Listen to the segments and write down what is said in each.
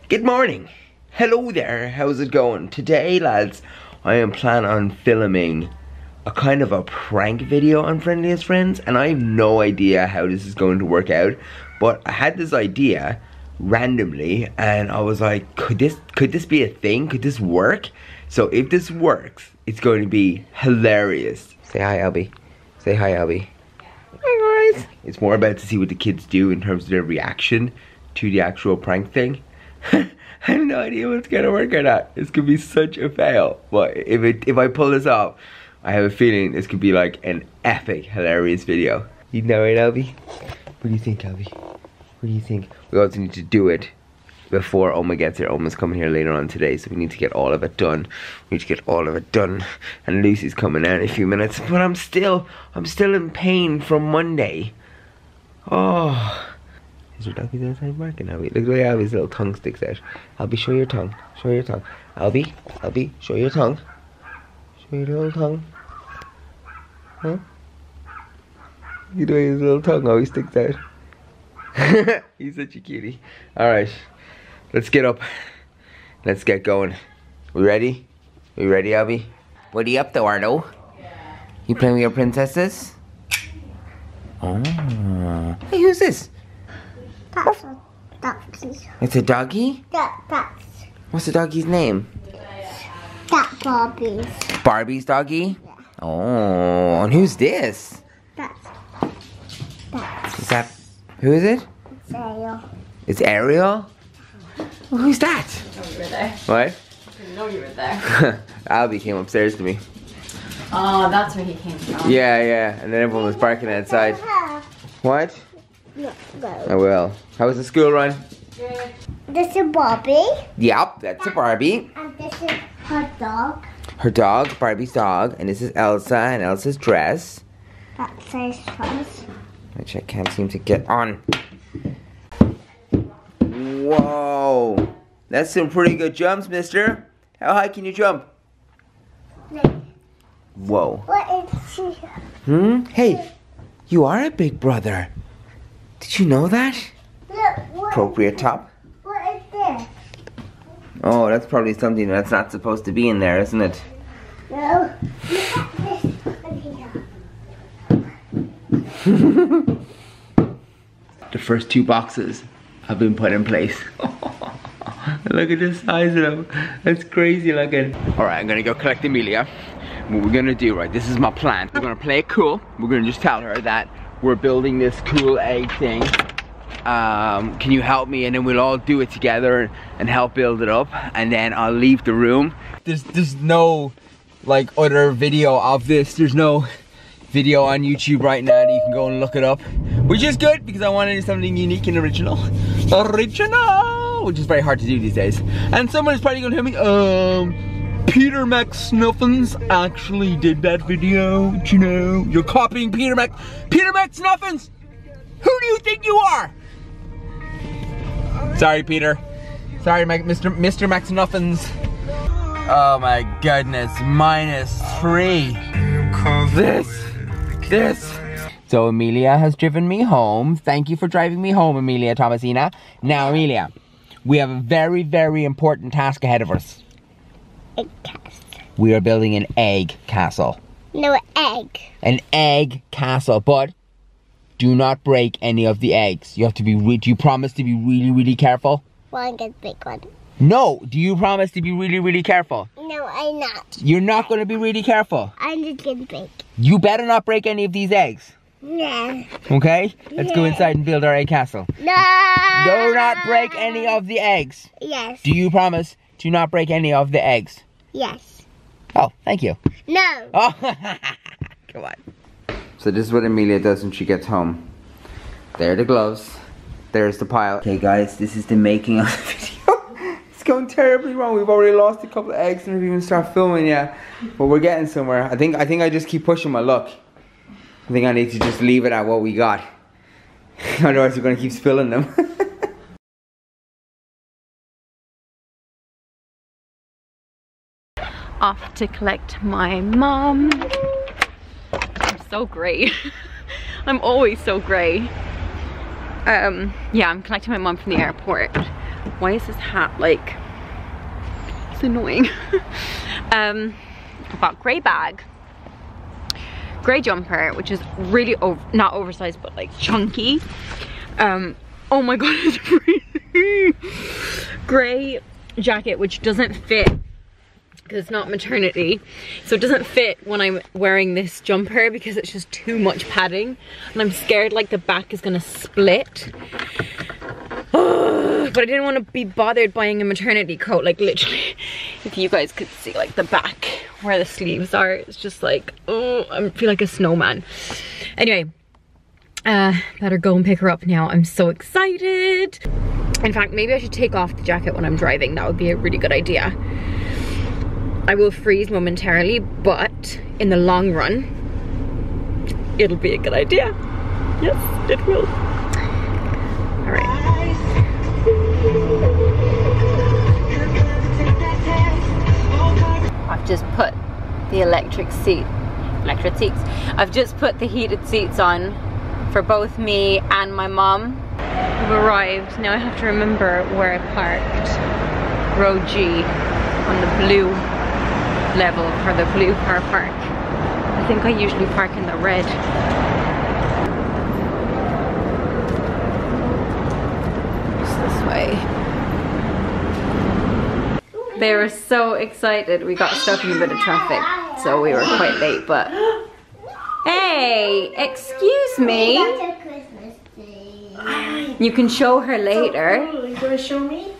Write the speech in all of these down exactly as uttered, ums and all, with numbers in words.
Good morning. Hello there. How's it going? Today, lads, I am planning on filming a kind of a prank video on Friendliest Friends, and I have no idea how this is going to work out, but I had this idea randomly and I was like, could this could this be a thing? Could this work? So if this works, it's going to be hilarious. Say hi, Albie. Say hi, Albie. Hi, guys. It's more about to see what the kids do in terms of their reaction to the actual prank thing. I have no idea what's gonna work or not. This could be such a fail, but if it if I pull this off, I have a feeling this could be like an epic, hilarious video. You know it, Albie? What do you think, Albie? What do you think? We also need to do it before Oma gets here. Oma's coming here later on today, so we need to get all of it done. We need to get all of it done. And Lucy's coming out in a few minutes, but I'm still, I'm still in pain from Monday. Oh. Is your doggy outside barking, Albie? Look at the way Albie's little tongue sticks out. Albie, show your tongue. Show your tongue. Albie, Albie, show your tongue. Show your little tongue. Huh? Look at the way his little tongue always sticks out. He's such a cutie. Alright, let's get up. Let's get going. We ready? We ready, Albie? What are you up to, Ardo? You playing with your princesses? Oh. Hey, who's this? That's a doggy. It's a doggy? That, that's... What's the doggy's name? That Barbie's. Barbie's doggy? Yeah. Oh, and who's this? That's... That's... Is that... Who is it? It's Ariel. It's Ariel? Well, who's that? I didn't know you were there. What? I didn't know you were there. Albie came upstairs to me. Oh, that's where he came from. Yeah, yeah, and then everyone was barking outside. What? No, no. I will. How was the school run? Good. This is Barbie. Yep, that's a Barbie. And this is her dog. Her dog, Barbie's dog, and this is Elsa and Elsa's dress, That says trust. which I can't seem to get on. Whoa, that's some pretty good jumps, mister. How high can you jump? Whoa. What is she? Hmm? Hey, you are a big brother. Did you know that? Look, what, Appropriate top. what is this? Oh, that's probably something that's not supposed to be in there, isn't it? No. Look at this one here. The first two boxes have been put in place. Look at the size of them. That's crazy looking. Alright, I'm gonna go collect Amelia. What we're gonna do, right, this is my plan. We're gonna play it cool. We're gonna just tell her that we're building this cool egg thing. Um, can you help me? And then we'll all do it together and, and help build it up. And then I'll leave the room. There's, there's no like other video of this. There's no video on YouTube right now that you can go and look it up. Which is good because I wanted something unique and original. Original! Which is very hard to do these days. And someone is probably gonna tell me, um, Peter McSnuffins actually did that video. You know, you're copying Peter Mac, Peter McSnuffins! Who do you think you are? Sorry, Peter. Sorry, Mac, Mister Mister McSnuffins. Oh my goodness, minus three. This, this. So Amelia has driven me home. Thank you for driving me home, Amelia Thomasina. Now, Amelia, we have a very, very important task ahead of us. Egg castle. We are building an egg castle. No, egg. An egg castle, but do not break any of the eggs. You have to be, re do you promise to be really, really careful? One get big one. No, do you promise to be really, really careful? No, I'm not. You're not going to be really careful. I'm just getting big. You better not break any of these eggs. Yeah. Okay? Let's go Yeah. inside and build our egg castle. No. Do not break any of the eggs. Yes. Do you promise to not break any of the eggs? Yes. Oh, thank you. No. Oh, come on. So this is what Amelia does when she gets home. There are the gloves. There's the pile. Okay guys, this is the making of the video. It's going terribly wrong. We've already lost a couple of eggs and we've even started filming yet. But we're getting somewhere. I think I think I just keep pushing my luck. I think I need to just leave it at what we got. Otherwise we're gonna keep spilling them. Off to collect my mum. I'm so grey. I'm always so grey. Um, yeah, I'm collecting my mum from the airport. Why is this hat like, it's annoying. um, I've got grey bag, grey jumper, which is really over, not oversized, but like chunky. Um, oh my god, it's freezing. Grey jacket, which doesn't fit because it's not maternity, so it doesn't fit when I'm wearing this jumper because it's just too much padding, and I'm scared like the back is gonna split. But I didn't want to be bothered buying a maternity coat. Like literally, if you guys could see like the back where the sleeves are, it's just like, oh, I feel like a snowman. Anyway, uh, better go and pick her up now. I'm so excited. In fact, maybe I should take off the jacket when I'm driving. That would be a really good idea. I will freeze momentarily, but in the long run, it'll be a good idea. Yes, it will. All right. I've just put the electric seat, electric seats. I've just put the heated seats on for both me and my mom. We've arrived. Now I have to remember where I parked. Row G on the blue level for the blue car park. I think I usually park in the red. Just this way. They were so excited. We got stuck in a bit of traffic, so we were quite late, but... Hey, excuse me. That's a Christmas tree. You can show her later. Oh, you gonna show me?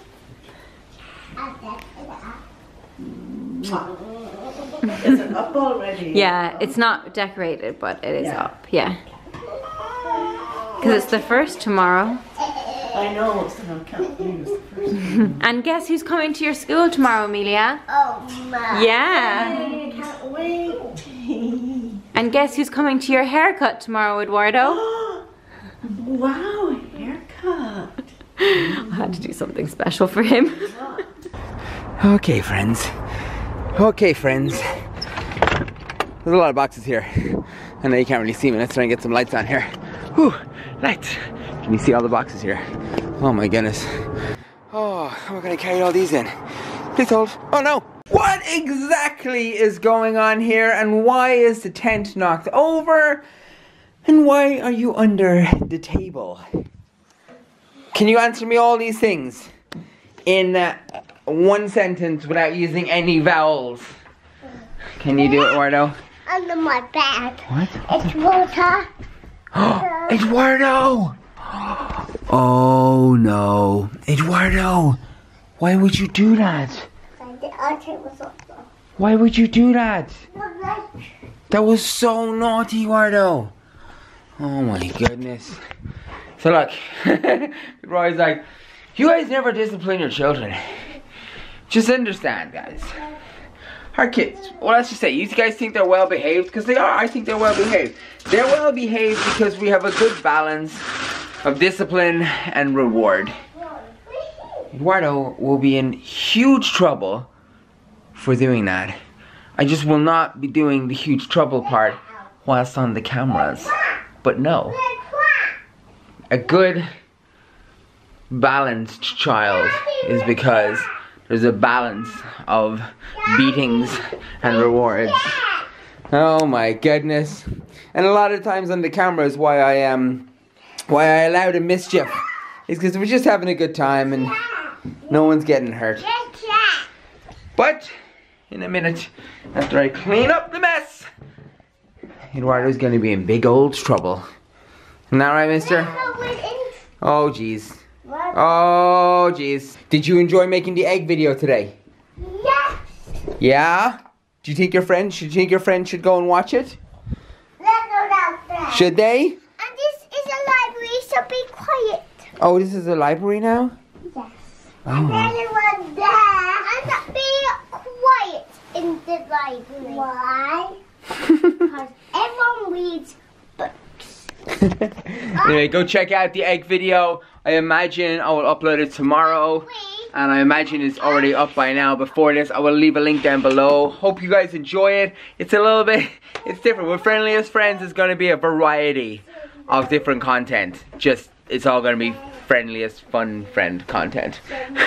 Is it up already? Yeah, it's not decorated, but it is Yeah. up, yeah. Because it's the first tomorrow. I know, so I can't believe it's the first one. And guess who's coming to your school tomorrow, Amelia? Oh my. Yeah. I can't wait. And guess who's coming to your haircut tomorrow, Eduardo? Wow, haircut. I had to do something special for him. Okay, friends. Okay, friends. There's a lot of boxes here. I know you can't really see me. Let's try and get some lights on here. Whew, lights. Can you see all the boxes here? Oh my goodness. Oh, how am I gonna carry all these in? Please hold. Oh no! What exactly is going on here, and why is the tent knocked over? And why are you under the table? Can you answer me all these things in uh, one sentence without using any vowels? Can you do it, Eduardo? Under my bag. What? It's water. Eduardo! Oh no. Eduardo! Why would you do that? And the other was also. Why would you do that? Like, That was so naughty, Eduardo. Oh my goodness. So look, Roy's like, you guys never discipline your children. Just understand, guys. Our kids, well, let's just say, you guys think they're well behaved? Because they are. I think they're well behaved. They're well behaved because we have a good balance of discipline and reward. Eduardo will be in huge trouble for doing that. I just will not be doing the huge trouble part whilst on the cameras. But no. A good, balanced child is because there's a balance of beatings and rewards. Oh my goodness. And a lot of times on the cameras why I am um, why I allow the mischief is because we're just having a good time and no one's getting hurt. But in a minute, after I clean up the mess, Eduardo's gonna be in big old trouble. Isn't that right, mister? Oh jeez. Oh jeez. Did you enjoy making the egg video today? yes. Yeah? Do you think your friend should you think your friend should go and watch it? Let's go downstairs. Should they? And this is a library, so be quiet. Oh, this is a library now? Yes. Oh. And everyone there. And be quiet in the library. Why? Because everyone reads books. Anyway, go check out the egg video. I imagine I will upload it tomorrow. And I imagine it's already up by now. Before this, I will leave a link down below. Hope you guys enjoy it. It's a little bit, it's different. With Friendliest Friends, it's going to be a variety of different content. Just, it's all going to be friendliest fun friend content.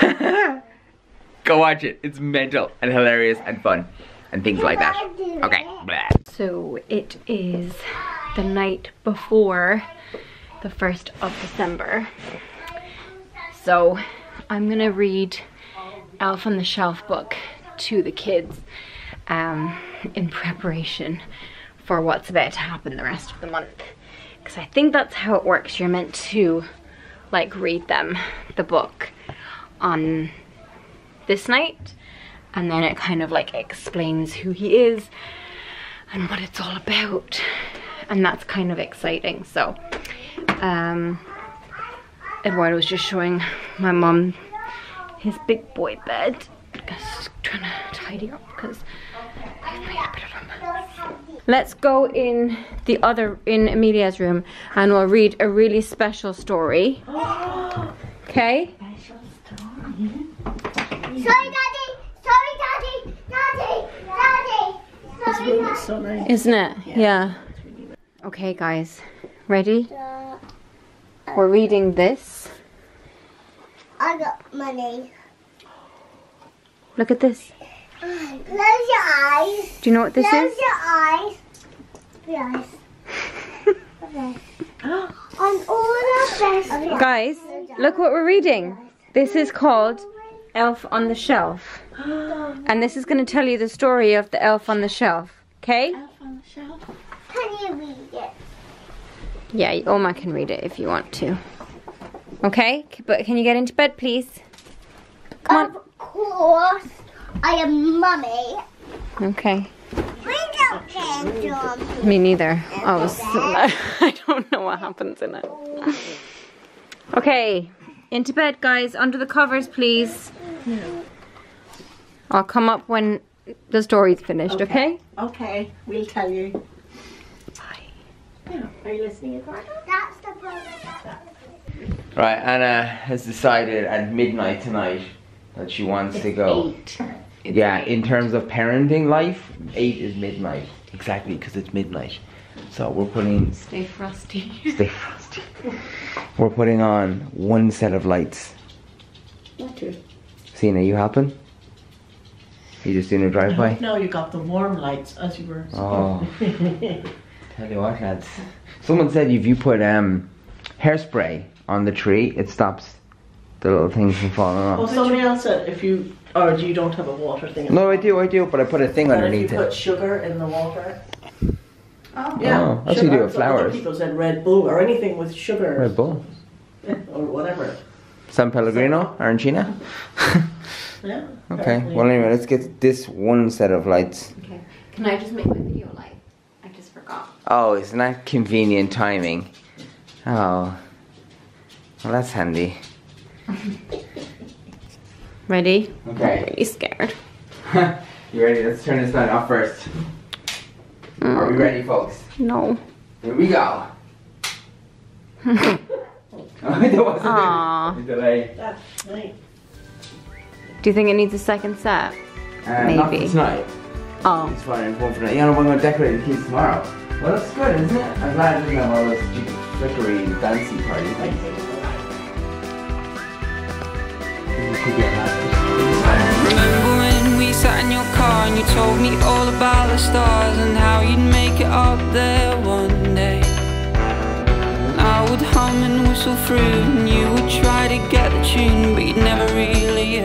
Go watch it. It's mental and hilarious and fun and things like that. Okay. Blah. So it is the night before the first of December. So I'm gonna read Elf on the Shelf book to the kids um, in preparation for what's about to happen the rest of the month. Because I think that's how it works. You're meant to like read them the book on this night, and then it kind of like explains who he is and what it's all about, and that's kind of exciting. So um Eduardo was just showing my mom his big boy bed. Just trying to tidy up because I've made a bit of a mess. Let's go in the other, in Amelia's room, and we'll read a really special story. Okay? Sorry, Daddy! Sorry, Daddy! Daddy! Daddy! Sorry, It's so nice. Isn't it? Yeah. yeah. Okay, guys. Ready? We're reading this. I got money. Look at this. Close your eyes. Do you know what this Close is? your eyes. Yes. Okay. On all our best. Guys, look what we're reading. This is called Elf on the Shelf. And this is going to tell you the story of the Elf on the Shelf. Okay? Elf on the Shelf. Can you read it? Yeah, Oma can read it if you want to. Okay? But can you get into bed, please? Come on. Of course. I am Mummy. Okay. We don't candle. Me neither. I was. I don't know what happens in it. Okay, into bed, guys. Under the covers, please. I'll come up when the story's finished. Okay? Okay, we'll tell you. Bye. Yeah. Are you listening, Eduardo? That's the brother. Right, Anna has decided at midnight tonight that she wants to go. Eight. Yeah, in terms of parenting life, eight is midnight. Exactly, because it's midnight. So we're putting... Stay frosty. Stay frosty. We're putting on one set of lights. Not two. Sina, you helping? You just doing a drive-by? No, you got the warm lights as you were. Oh. Tell you what, lads. Someone said if you put um, hairspray on the tree, it stops the little things from falling Well, off. somebody else said if you, or you don't have a water thing. No, I do, I do, but I put a thing And if underneath you put it. sugar in the water. Oh. Oh, that's what you do with Some other flowers. people said Red Bull or anything with sugar. Red Bull. Or whatever. San Pellegrino, Arancina. Yeah. Okay, apparently. well anyway, let's get this one set of lights. Okay. Can I just make my video light? I just forgot. Oh, isn't that convenient timing? Oh. Well, that's handy. Ready? Okay. I'm really scared. You ready? Let's turn this light off first. Are we ready, folks? No. Here we go. Oh, there wasn't Aww. a delay. That's nice. Do you think it needs a second set? Uh, Not for Maybe. tonight. Oh. It's fine, it's one for tonight. Yeah, no, we're going to decorate the kids tomorrow. Well, that's good, isn't it? I'm glad it doesn't have all those stupid flickery dancey party things. Remember when we sat in your car and you told me all about the stars and how you'd make it up there one day. And I would hum and whistle through and you would try to get the tune, but you'd never really